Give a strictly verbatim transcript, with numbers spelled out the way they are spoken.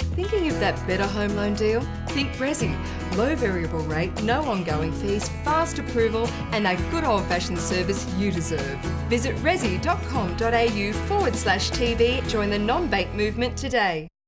Thinking of that better home loan deal? Think Resi. Low variable rate, no ongoing fees, fast approval and a good old-fashioned service you deserve. Visit resi.com.au forward slash TV. Join the non-bank movement today.